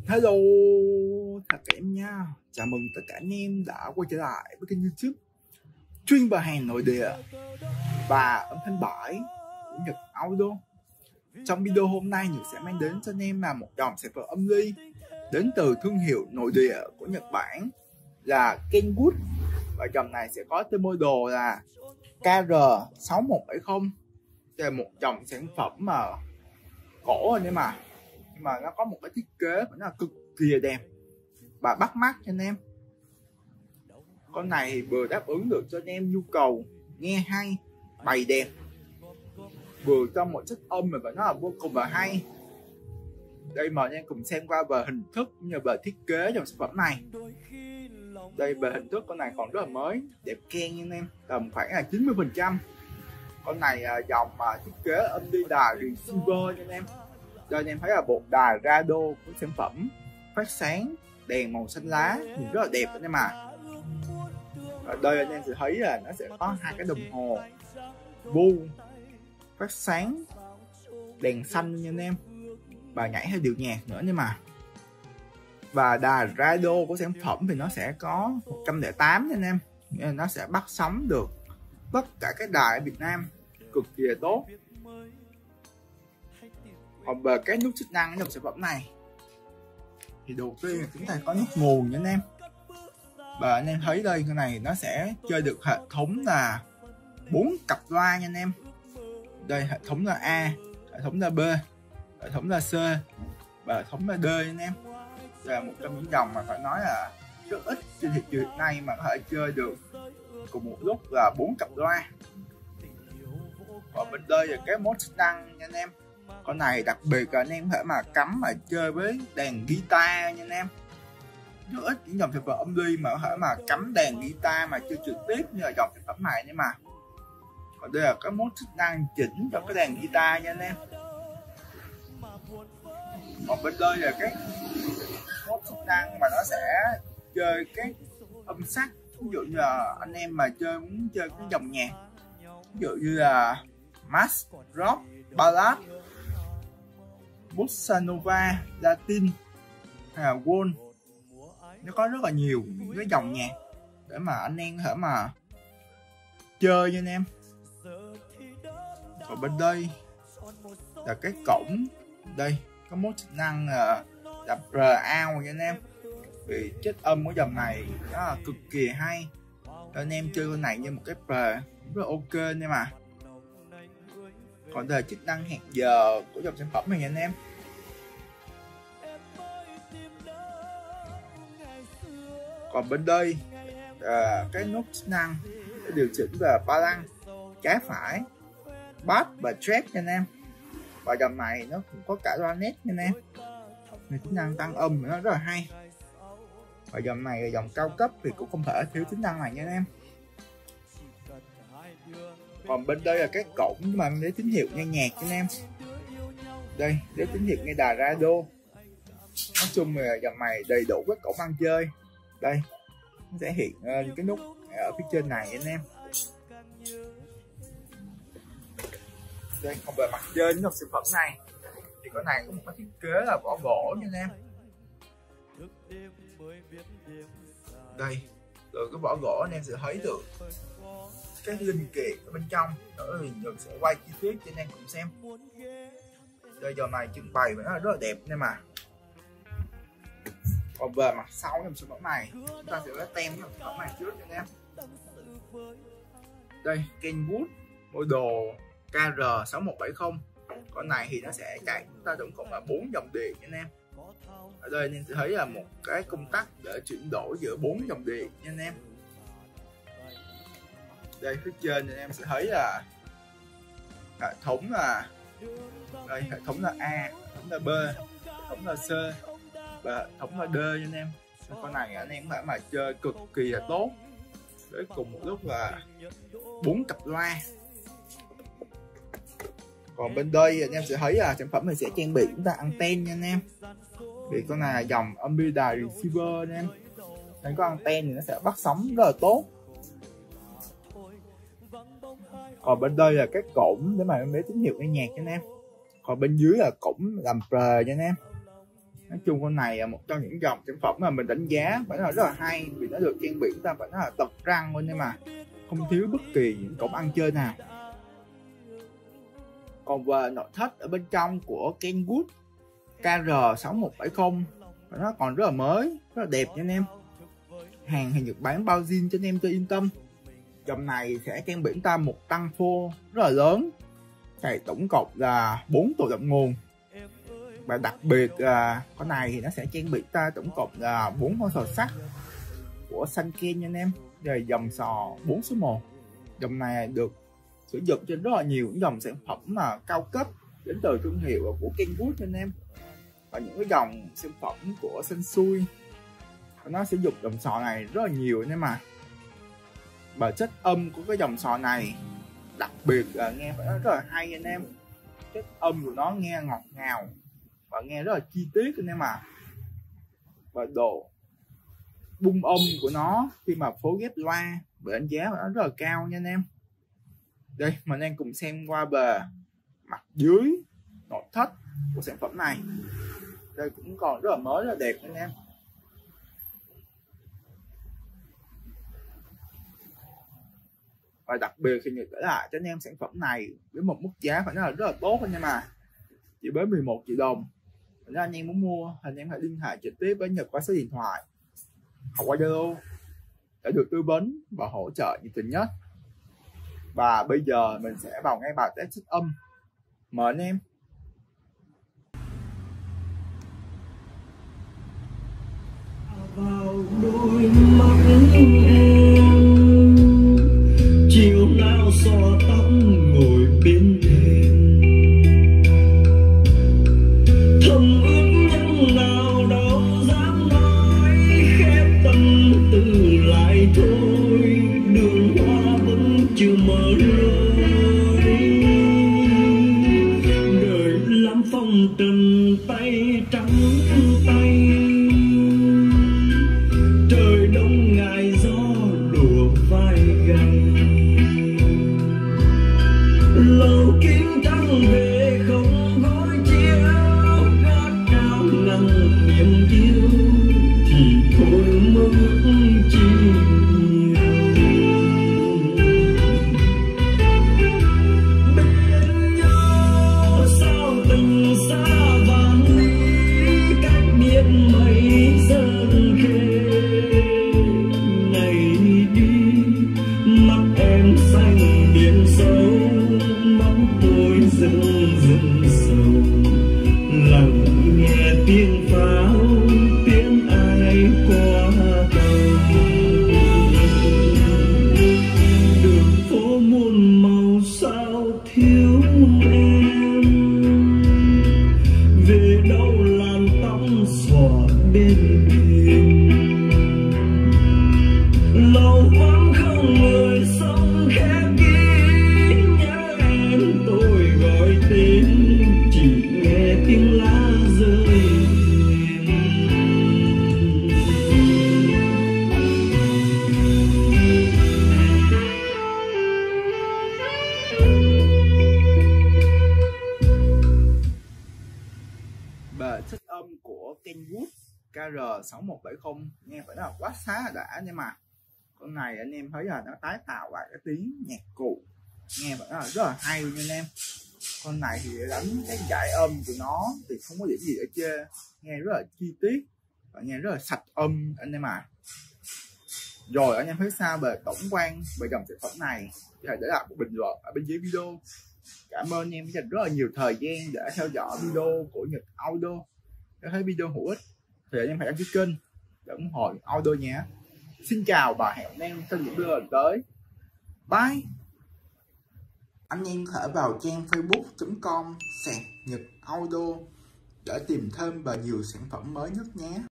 Hello tất cả em nha. Chào mừng tất cả anh em đã quay trở lại với kênh YouTube chuyên về hàng nội địa và âm thanh bãi của Nhật Audio. Trong video hôm nay Nhật sẽ mang đến cho anh em là một dòng sản phẩm âm ly đến từ thương hiệu nội địa của Nhật Bản là Kenwood, và dòng này sẽ có tên model là KR6170. Đây là một dòng sản phẩm mà cổ anh em à, nhưng mà nó có một cái thiết kế nó là cực kỳ đẹp và bắt mắt cho anh em. Con này thì vừa đáp ứng được cho anh em nhu cầu nghe hay, bày đẹp, vừa trong một chất âm mà nó là vô cùng là hay. Đây mời anh em cùng xem qua về hình thức cũng như về thiết kế trong sản phẩm này. Đây về hình thức con này còn rất là mới, đẹp keng nha anh em, tầm khoảng là 90%. Con này dòng mà thiết kế âm đi đài receiver nha anh em. Đây anh em thấy là bộ đài radio của sản phẩm phát sáng đèn màu xanh lá nhìn rất là đẹp anh em à. Ở đây anh em sẽ thấy là nó sẽ có hai cái đồng hồ vu phát sáng đèn xanh nha anh em, và nhảy theo điệu nhạc nữa nhưng mà. Và đài radio của sản phẩm thì nó sẽ có 108 nha anh em, nghĩa là nó sẽ bắt sóng được tất cả các đài ở Việt Nam, cực kỳ là tốt. Còn về cái nút chức năng trong sản phẩm này thì đầu tiên là chúng ta có nút nguồn nha anh em. Và anh em thấy đây, cái này nó sẽ chơi được hệ thống là 4 cặp loa nha anh em. Đây hệ thống là A, hệ thống là B, hệ thống là C và hệ thống là D nha anh em. Đây là một trong những dòng mà phải nói là rất ít trên thị trường hiện nay mà có thể chơi được cùng một lúc là 4 cặp loa. Còn bên đây là cái mode chức năng nha anh em. Con này đặc biệt là anh em có thể mà cắm mà chơi với đàn guitar nha anh em. Rất ít những dòng sản phẩm âm ly mà có thể mà cắm đàn guitar mà chơi trực tiếp như là dòng sản phẩm này nhưng mà. Còn đây là cái mode chức năng chỉnh cho cái đàn guitar nha anh em. Còn bên đây là cái mode chức năng mà nó sẽ chơi cái âm sắc. Ví dụ như là anh em mà muốn chơi cái dòng nhạc, ví dụ như là mass, rock, ballad, bossa nova, latin hay là world, nó có rất là nhiều cái dòng nhạc để mà anh em có thể mà chơi nha anh em. Còn bên đây là cái cổng, đây có một chức năng là R-out nha anh em. Vì chất âm của dòng này nó là cực kỳ hay, anh em chơi con này như một cái R rất là ok anh em à. Còn đây là chức năng hẹn giờ của dòng sản phẩm này nha anh em. Còn bên đây là cái nút chức năng để điều chỉnh về ba lăng trái phải, bass và track nha anh em. Và dòng này nó cũng có cả loa net nha anh em, nên chức năng tăng âm nó rất là hay. Và dòng này là dòng cao cấp thì cũng không thể thiếu tính năng này nha anh em. Còn bên đây là cái cổng mà để tín hiệu nghe nhạc cho anh em. Đây để tín hiệu nghe đài radio. Nói chung là dòng này đầy đủ các cổng ăn chơi. Đây nó sẽ hiện cái nút ở phía trên này anh em. Đây còn về mặt trên trong sản phẩm này thì cái này có một cái thiết kế là vỏ gỗ nha anh em. Đây từ cái vỏ gỗ anh em sẽ thấy được cái linh kiện ở bên trong, nữa thì mình sẽ quay chi tiết cho anh em cùng xem. Đây dòng này trưng bày nó rất là đẹp nên mà. Còn về mặt sau trong sản phẩm này chúng ta sẽ lấy tem trong sản phẩm này trước cho anh em. Đây Kenwood model KR6170. Con này thì nó sẽ chạy chúng ta tổng cộng là 4 dòng điện nha anh em. Ở đây anh em sẽ thấy là một cái công tắc để chuyển đổi giữa 4 dòng điện nha anh em. Đây phía trên anh em sẽ thấy là hệ thống là đây, hệ thống là A, hệ thống là B, hệ thống là C và hệ thống là D nha anh em. Con này anh em phải mà chơi cực kỳ là tốt, với cùng một lúc là 4 cặp loa. Còn bên đây anh em sẽ thấy là sản phẩm này sẽ trang bị chúng ta anten nha anh em. Vì con này là dòng âm bi đài receiver anh em, nên có anten thì nó sẽ bắt sóng rất là tốt. Còn bên đây là cái cổng để mà em lấy tín hiệu nghe nhạc cho anh em. Còn bên dưới là cổng làm prờ nha anh em. Nói chung con này là một trong những dòng sản phẩm mà mình đánh giá phải là rất là hay, vì nó được trang bị ta phải nói là tật răng luôn, nhưng mà không thiếu bất kỳ những cổng ăn chơi nào. Còn về nội thất ở bên trong của Kenwood KR6170, nó còn rất là mới, rất là đẹp nha anh em. Hàng thì Nhật Bản bao zin cho anh em cho yên tâm. Dòng này sẽ trang bị ta một tăng phô rất là lớn, này tổng cộng là 4 tổ động nguồn. Và đặc biệt là con này thì nó sẽ trang bị ta tổng cộng là 4 con sò sắt của Sanken nha anh em. Đây là dòng sò 4 số 1. Dòng này được sử dụng trên rất là nhiều những dòng sản phẩm mà cao cấp đến từ thương hiệu của Kenwood cho anh em. Và những cái dòng sản phẩm của Sansui nó sử dụng dòng sò này rất là nhiều anh em mà. Và chất âm của cái dòng sò này đặc biệt là nghe phải nói rất là hay anh em. Chất âm của nó nghe ngọt ngào và nghe rất là chi tiết anh em à. Và độ bung âm của nó khi mà phối ghép loa bị đánh giá nó rất là cao nha anh em. Đây mình đang cùng xem qua về mặt dưới nội thất của sản phẩm này. Đây cũng còn rất là mới, rất là đẹp anh em. Và đặc biệt thì Nhật để lại cho anh em sản phẩm này với một mức giá phải nói là rất là tốt anh em à, chỉ với 11 triệu đồng. Nếu anh em muốn mua thì anh em hãy liên hệ trực tiếp với Nhật qua số điện thoại hoặc qua Zalo để được tư vấn và hỗ trợ nhiệt tình nhất. Và bây giờ mình sẽ vào ngay bài test chất âm, mời anh em. Vào đôi mắt em, chiều nào xõa tóc ngồi bên thềm, thầm ước nhưng nào đâu dám nói, khép tâm tư lại thôi, đường hoa vẫn chưa mở lối. Đời lắm phong trần tay trắng tay, trời đông ngại gió đùa vai gầy, lầu kính trắng về không gói chiếu, gác cao ngăn niềm yêu thì thôi mơ ước chi nhiều. Bên nhau sao từng xa vàng ly, cách biệt mấy sơn khê. Ngày đi mắt em xanh biển sâu, mắt tôi dần dần sầu, lặng nghe tiếng pháo tiếng ai qua cầu. Đường phố muôn màu sao thiếu em, về đâu làn tóc xõa bên thềm, lầu vắng không người sống khép kín, nhớ em tôi gọi tên chỉ nghe tiếng lá rơi mềm. Bề chất âm của Kenwood KR6170 nghe phải là quá xá là đã nhưng mà con này anh em thấy là nó tái tạo lại cái tiếng nhạc cụ nghe phải là rất là hay luôn nha anh em. Con này thì đánh cái dải âm của nó thì không có điểm gì ở chê, nghe rất là chi tiết và nghe rất là sạch âm anh em à. Rồi anh em thấy sao về tổng quan về dòng sản phẩm này thì hãy để lại một bình luận ở bên dưới video. Cảm ơn anh em dành rất là nhiều thời gian để theo dõi video của Nhật Auto. Nếu thấy video hữu ích thì anh em hãy đăng ký kênh để ủng hộ Auto nhé. Xin chào và hẹn anh em trong những video lần tới. Bye. Anh em có thể vào trang facebook.com/Nhật Auto để tìm thêm và nhiều sản phẩm mới nhất nhé.